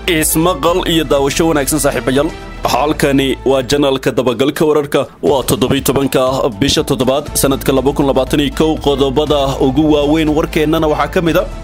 ismaqal iyo daawasho wanaagsan saaxiibayaal halkani waa janalka dabagalka wararka waa 17ka bisha 7 sanadka 2021 qodobada ugu waaweyn warkeennana waxa kamid ah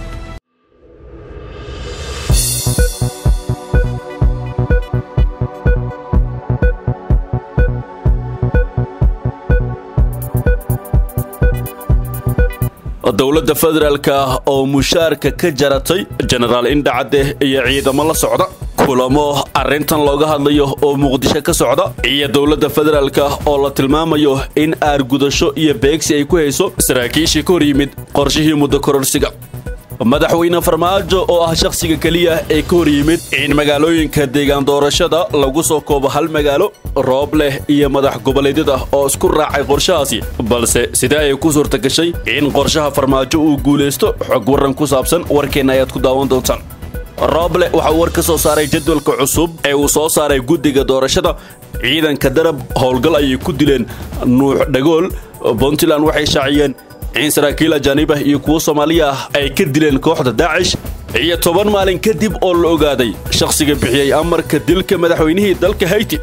dowladda federaalka oo mushaarka ka jaratay General Indacade iyo ciidamo la socda kulamo arintan looga hadlayo oo Muqdisho ka socda iyo dowladda federaalka oo la tilmaamayo in aargudasho iyo beegsi ay ku hayso saraakiishii ka hor yimid qorshihii muddo kororsiga madaxweyne Farmaajo oo ah shakhsiga kaliya ee ka hor yimid in magaalooyinka deegaan doorashada lagu soo koobo hal magaalo roob leh iyo madax goboleedyada oo isku raacay qorshahaasi balse sida ay ku suurta gashay in qorshaha Farmaajo uu guuleysto xog waran ku saabsan warkeena ayaad ku daawan doontaan Roble waxa war ka soo saaray jadwalka cusub ee uu soo saaray guddiga doorashada ciidanka darab howlgal ay ku dileen Nuux Dhagool Puntland waxay shaaciyeen in saraakiil ajaanib ah iyo kuwa Soomaaliya ah ay ka dileen kooxda Daesh iyo 10 maalin kadib oo la ogaaday shakhsiga bixiyay amarka dilka madaxweynihii dalka Haiti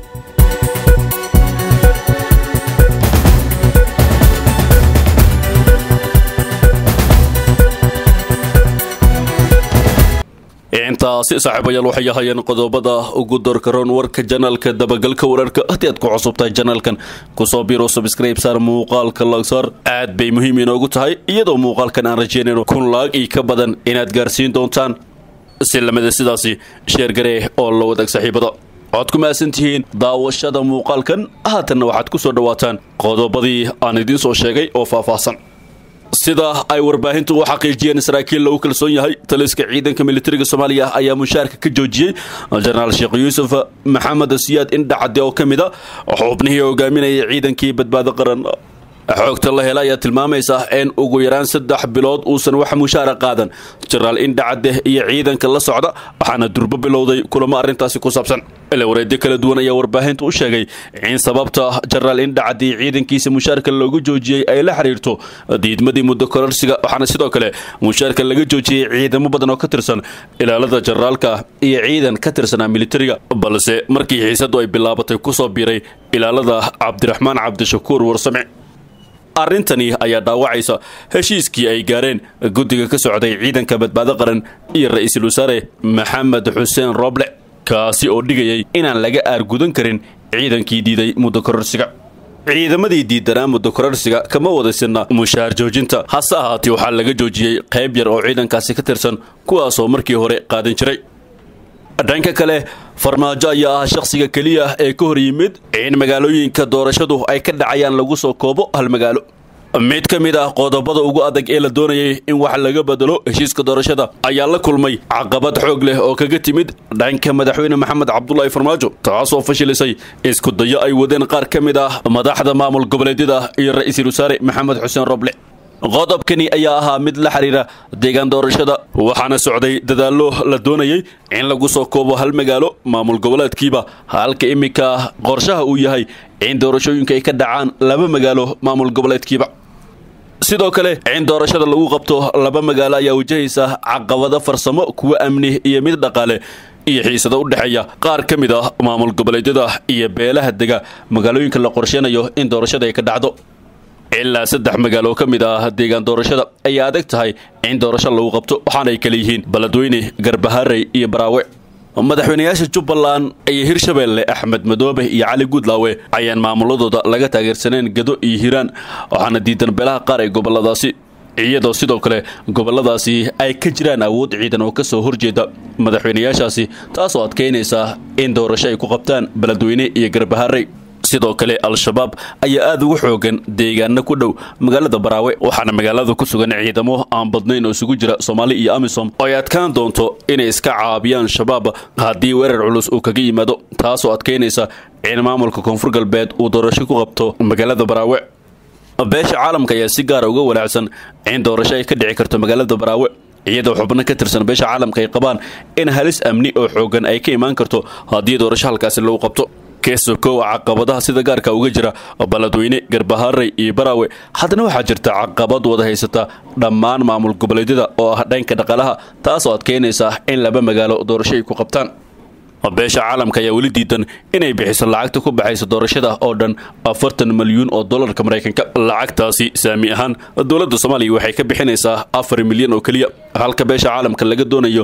intaasi saaxiibayaal waxay hayeen qodobada ugu doorkaroon warka janalka dabagalka wararka hadii aad ku cusubtahay janalkan ku soo biiro subscribe saar muuqaalka lagsar aad bay muhiim inoogu tahay iyadoo muuqaalkan aan rajeynayno kun laag iyo ka badan inaad gaarsiin doontaan silamada sidaasi share garee oo la wadaag saaxiibada cod ku maasantihiin daawashada muuqaalkan haatan waxaad ku soo dhawaataan qodobadii aan idin soo sheegay oo faahfaahsan sida ay warbaahintu u xaqiijiyeen saraakiil lagu kalsoon yahay taliska ciidanka militariga Soomaaliya ayaa mushaarka ka joojiyay General Sheekh Yuusuf Maxamed Siyaad Indacade oo kamid ah xubnihii hogaaminayay ciidankii badbaado qaran xogta la helay ayaa tilmaamaysa in ugu yaraan 3 bilood uusan wax mushaar qaadan General Indacade iyo ciidanka la socda waxaana durba bilowday kulamo arintaasi ku saabsan wareedyo kala duwan ayaa warbaahintu u sheegay in sababta General Indacade ciidankiisa mushaarka loogu joojiyay ay la xiriirto diidmadii muddo kororsiga waxaana sidoo kale mushaarka laga joojiyay ciidamo badan oo ka tirsan ilaalada generaalka iyo ciidan ka tirsan militariga balse markii xiisadu ay bilaabatay ku soo biiray ilaalada Cabdiraxmaan Cabdishakuur Warsame arintani ayaa dhaawacaysa heshiiskii ay gaareen guddiga ka socday ciidanka badbaado qaran iyo ra'iisul wasaare Maxamed Xuseen Roble kaasi oo dhigayay inaan laga aargudan karin ciidankii diiday muddo kororsiga ciidamadii diidanaa muddo kororsiga kama wadaysana mushaar joojinta hase ahaatee waxaa laga joojiyay qayb yar oo ciidankaasi ka tirsan kuwaas oo markii hore qaadan jiray dhanka kale Farmaajo ayaa ah shakhsiga kaliya ee ka hor yimid in magaalooyinka doorashadu ay ka dhacayaan lagu soo koobo hal magaalo mid kamid ah qodobada ugu adag ee la doonayay in wax laga bedelo heshiiska doorashada ayaa la kulmay caqabad xoog leh oo kaga timid dhanka madaxweyne Maxamed Cabdullaahi Farmaajo taasoo fashilisay isku dayo ay wadeen qaar kamid ah madaxda maamul goboleedyada iyo ra'iisul wasaare Maxamed Xuseen Roble qodobkani ayaa ahaa mid la xiriira deegaan doorashada waxaana socday dadaalo la doonayay in lagu soo koobo hal magaalo maamul goboleedkiiba halka imika qorshaha uu yahay in doorashooyinka ay ka dhacaan laba magaalo maamul goboleedkiiba sidoo kale in doorashada lagu qabto laba magaalo ayaa wajahaysa caqabado farsamo kuwa amni iyo mid dhaqaale iyo xiisado u dhaxeeya qaar kamid ah maamul goboleedyada iyo beelaha dega magaalooyinka la qorsheynayo in doorashada ay ka dhacdo ilaa 3 magaalo kamid ah deegaan doorashada ay adag tahay in doorasho lagu qabto waxaana ay kala yihiin Baladweyne Garbaharey iyo Baraawe madaxweynayaasha Jubbaland iyo Hirshabeelle Axmed Madoobe iyo Cali Gudlaawe ayaan maamuladooda laga taageersaneen Gado iyo Hiiraan waxaana diidan beelaha qaar ee goboladaasi iyadoo sidoo kale goboladaasi ay ka jiraan awood ciidan oo ka soo horjeeda madaxweynayaashaasi taasoo adkeynaysa in doorasho ay ku qabtaan Baladweyne iyo Garbaharey sidoo kale al-shabaab ayaa aad ugu xoogan deegaanada ku dhow magaalada Baraawe waxaana magaalada ku sugan ciidamo aan badnayn oo isugu jira Soomaali iyo Amisom oo ay adkaan doonto inay iska caabiyaan shabaab haddii weerar culus uu kaga yimaado taasoo adkeynaysa in maamulka Koonfur Galbeed uu doorasho ku qabto magaalada Baraawe beesha caalamka ayaa si gaar ah uga walaacsan in doorasho ay ka dhici karto magaalada Baraawe iyadoo xubno ka tirsan beesha caalamka ay qabaan in halis amni oo xoogan ay ka imaan karto haddii doorasho halkaas lagu qabto كيسوكو عقبضها سيدا غاركا uga jira Baladweyne Garbaharey iyo Baraawe hadana waxa jirta caqabad wada haysata dhammaan maamul goboleedyada oo ah dhanka dhaqaalaha taas oo adkeynaysa in laba magaalo doorasho ku qabtaan beesha caalamka ayaa weli diidan inay bixiso lacagta ku baxaysa doorashada oo dhan 40 milyan oo dollarka Mareykanka. Lacagtaasi saami ahaan dowladda Soomaaliya waxay ka bixinaysaa 4 milyan oo kaliya, halka beesha caalamka laga doonayo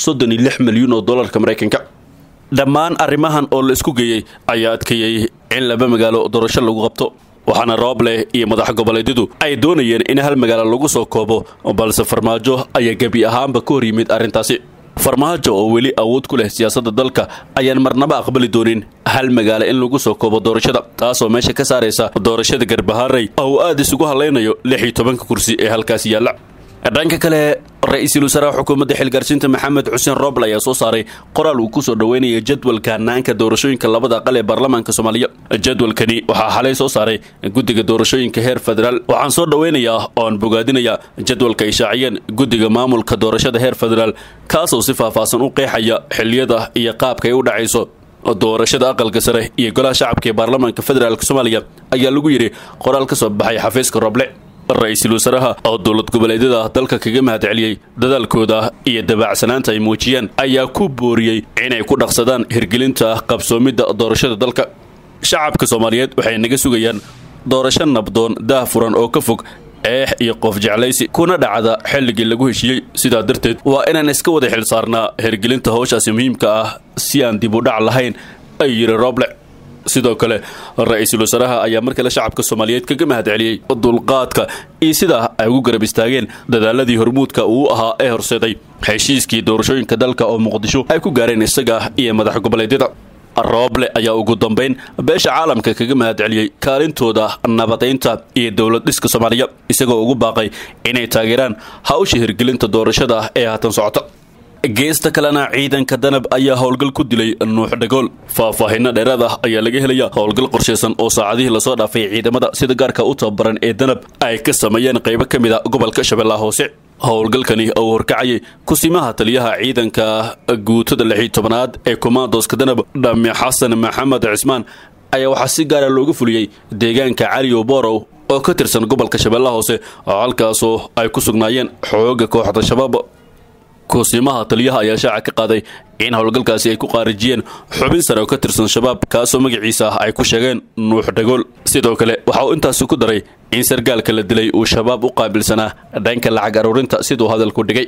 36 milyan oo dollarka Mareykanka. dhammaan arrimahan oo la isku geeyay ayaa adkeeyay in laba magaalo doorasho lagu qabto, waxaana Roble iyo madax goboleedyadu ay doonayeen in hal magaalo lagu soo koobo, balse Farmaajo ayaa gabi ahaanba ka hor yimid arrintaasi. Farmaajo oo weli awood ku leh siyaasadda dalka ayaan marnaba aqbali doonin hal magaalo in lagu soo koobo doorashada, taasoo meesha ka saaraysa doorashada Garbaharey oo aad isugu haleynayo 16 kursi ee halkaas yaalla. dhanka kale ra'iisul wasaaraha xukuumadda xilgaarsiinta Maxamed Xuseen Roble ayaa soo saaray qoraal uu ku soo dhaweynaya jadwalka hanaanka doorashooyinka labada aqal ee baarlamaanka Soomaaliya. Jadwalkani waxaa xalay soo saaray guddiga doorashooyinka heer federaal. waxaan soo dhaweynayaa oo aan bogaadinayaa jadwalka ay shaaciyeen guddiga maamulka doorashada heer federaal, kaasoo si faahfaahsan u qeexaya xilliyada iyo qaabka ay u dhacayso doorashada aqalka sare iyo golaha shacabka ee baarlamaanka federaalka Soomaaliya, ayaa lagu yiri qoraal ka soo baxay xafiiska Roble. ra'iisul wasaaraha oo dowlad goboleedyada dalka kaga mahadceliyay dadaalkooda iyo dabacsanaanta ay muujiyeen ayaa ku booriyay inay ku dhaqsadaan hirgelinta qabsoomidda doorashada dalka. shacabka Soomaaliyeed waxay naga sugayaan doorasho nabdoon, daahfuran oo ka fog iyo qof jeclaysi kuna dhacda xilligii lagu heshiiyey. sidaa darteed waa inaan iska wada xil saarnaa hirgelinta hawshaasi muhiimka ah si aan dib u dhac lahayn, ay yiri Roble. sidoo kale ra'iisul wasaaraha ayaa markale shacabka Soomaaliyeed kaga mahadceliyay dulqaadka iyo sida ay ugu garab istaageen dadaaladii hormuudka uu ahaa ee horseeday heshiiskii doorashooyinka dalka oo Muqdisho ay ku gaareen isaga iyo madax goboleedyada. Roble ayaa ugu dambeyn beesha caalamka kaga mahadceliyay kaalintooda nabadeynta iyo dowlad dhiska Soomaaliya, isagoo ugu baaqay inay taageeraan hawsha hirgelinta doorashada ee haatan socota. geesta kalena ciidanka danab ayaa howlgal ku dilay Nuux Dhagool. faahfaahinno dheeraad ah ayaa laga helaya howlgal qorsheysan oo saacadihii lasoo dhaafay ciidamada sida gaarka u tababaran ee danab ay ka sameeyeen qaybo ka mid ah gobolka Shabeellaha Hoose. howlgalkani oo horkacayay kusimaha taliyaha ciidanka guutada 16aad ee commandoska danab Dhame Xasan Maxamed Cismaan ayaa waxaa si gaar ah looga fuliyay deegaanka Cali Borow oo ka tirsan gobolka Shabeellaha Hoose, halkaasoo ay ku sugnaayeen xoogga kooxda shabaab. kusimaha taliyaha ayaa shaaca ka qaaday in howlgalkaasi ay ku qaarijiyeen xubin sare oo ka tirsan shabaab, kaasoo magaciisa ay ku sheegeen Nuux Dhagool. sidoo kale waxa uu intaas ku daray in sargaalka la dilay uu shabaab u qaabilsanaa dhanka lacag aruurinta sidoo hadalku dhigay.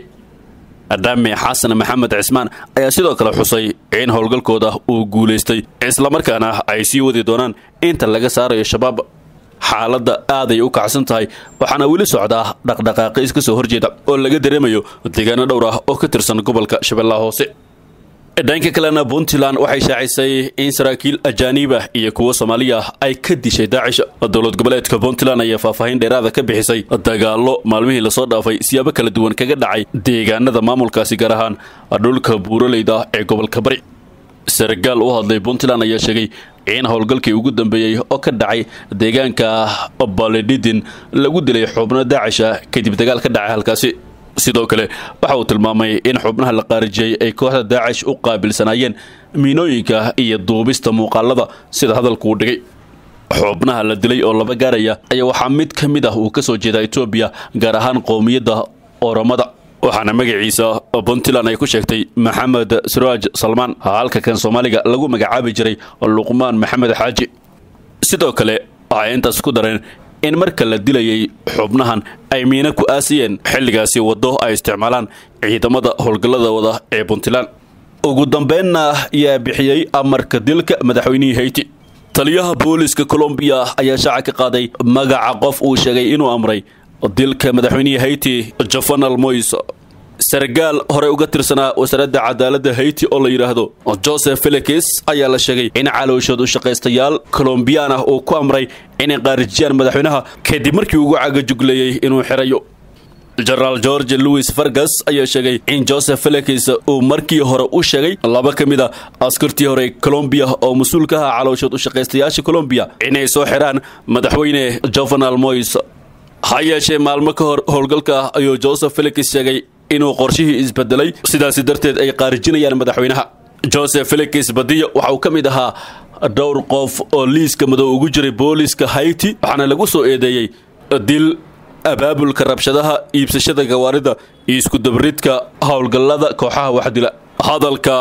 Dhame Xasan Maxamed Cismaan ayaa sidoo kale xusay in howlgalkooda uu guuleystay, isla markaana ay sii wadi doonaan inta laga saarayo shabaab. xaaladda aad ay u kacsan tahay, waxaana weli socdaa dhaqdhaqaaqyo iska soo horjeeda oo laga dareemayo deegaano dhowr ah oo ka tirsan gobolka Shabeellaha Hoose. dhanka kalena Puntland waxay shaacisay in saraakiil ajaanib ah iyo kuwa Soomaaliya ay ka dishay Daacish. dowlad goboleedka Puntland ayaa faahfaahin dheeraad ah ka bixisay dagaallo maalmihii la soo dhaafay siyaabo kala duwan kaga dhacay deegaanada maamulkaasi, gaar ahaan dhulka buuraleyda ee gobolka Bari. sargaal u hadlay Puntland ayaa sheegay in howlgalkii ugu dambeeyay oo ka dhacay deegaanka Baledidin lagu dilay xubno Daacish kadib dagaal ka dhacay halkaasi. sidoo kale waxa uu tilmaamay in xubnaha la qaarijiyay ay kooxda Daacish u qaabilsanaayeen miinooyinka iyo duubista muuqaalada sida hadalku u dhigay. xubnaha la dilay oo laba gaaraya ayaa waxaa mid ka mid ah uu ka soo jeeda Itoobiya, gaar ahaan qoomiyadda Oromada, waxaana magaciisa Puntland ay ku sheegtay Maxamed Siraaj Salmaan, halka kan Soomaaliga lagu magacaabi jiray Luqmaan Maxamed Xaaji. sidoo kale waxay intaas ku dareen in marka la dilayay xubnahan ay miina ku aasiyeen xilligaasi wado ay isticmaalaan ciidamada howlgallada wada ee Puntland. ugu dambeynna ayaa bixiyay amarka dilka madaxweynihii Haiti. taliyaha booliska Colombia ayaa shaaca ka qaaday magaca qof uu sheegay inuu amray dilka madaxweynihii Haiti Jovenel Moïse. sargaal hore uga tirsanaa wasaaradda cadaaladda Haiti oo la yiraahdo Joseph Felix ayaa la sheegay in calooshoodu shaqaystayaal Colombian ah oo ku amray inay qaarijiyaan madaxweynaha kadib markii uu cagajugleeyay inuu xirayo. General George Louis Vargas ayaa sheegay in Joseph Felix uu markii hore u sheegay laba ka mid ah askartii hore Colombia oo mas'uul ka ah calooshoodu shaqaystayaasha Colombia inay soo xiraan madaxweyne Jovenel Moïse. ha yeeshee maalmo ka hor howlgalka ayuu Joseph Felix sheegay inuu qorshihii isbedelay, sidaas darteed ay qaarijinayaan madaxweynaha. Joseph Felix Badiyo waxa uu ka mid ahaa dhowr qof oo liiska madow ugu jiray booliska Haiti, waxaana lagu soo eedeeyay dil, abaabulka rabshadaha, iibsashada gawaarida iyo isku dabridka howlgallada kooxaha waxdila. hadalka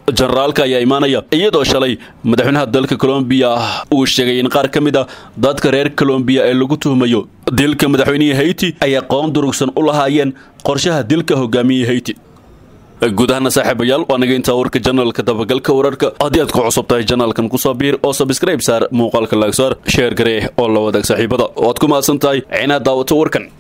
generaalka ayaa imaanaya iyadoo shalay madaxweynaha dalka Colombia uu sheegay in qaar ka mid ah dadka reer Colombia ee lagu tuhmayo dilka madaxweynaha Haiti ay aqoon durugsan u lahaayeen qorshaha dilka hogaamiyaha Haiti. gudaha saaxiibayaal waa naga inta warka channelka dabagalka wararka haddii aad ku cusubtahay channelkan ku soo biir oo subscribe saar muuqaalka like saar share garee oo la wadaag saaxiibada oo aad ku maasantahay inaad daawato warkan.